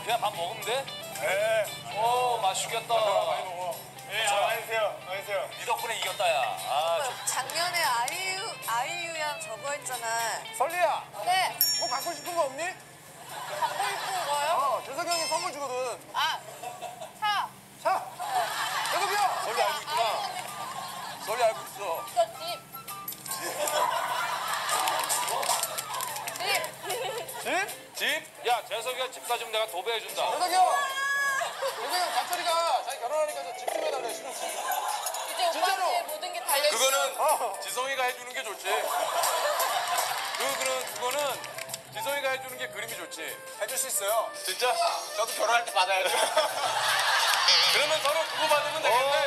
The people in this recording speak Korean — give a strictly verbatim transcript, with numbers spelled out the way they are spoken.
그냥 밥 먹으면 돼? 네. 오, 맛있겠다. 많이 먹어. 네, 아, 많이 드세요. 많이 드세요. 네 덕분에 이겼다, 야. 아, 저... 작년에 아이유, 아이유양 저거 했잖아. 설리야, 네. 뭐 갖고 싶은 거 없니? 갖고 싶은 거요? 어, 재석이 형이 선물 주거든. 아, 차. 자, 재석이 형. 설리 알고 있구나. 설리 알고 있어. 저 집. 집. 집? 집? 야, 재석이가 집 사주면 내가 도배해준다. 재석이 형. 재석이 형, 자철이가 자기 결혼하니까 저 집 좀 해달래, 신혼집. 이제 진짜로? 오빠한테 모든 게 달려있어. 그거는 어. 지성이가 해주는 게 좋지. 그, 그는, 그거는 지성이가 해주는 게 그림이 좋지. 해줄 수 있어요. 진짜? 저도 결혼할 때 받아야죠. 그러면 서로 그거 받으면 되겠네.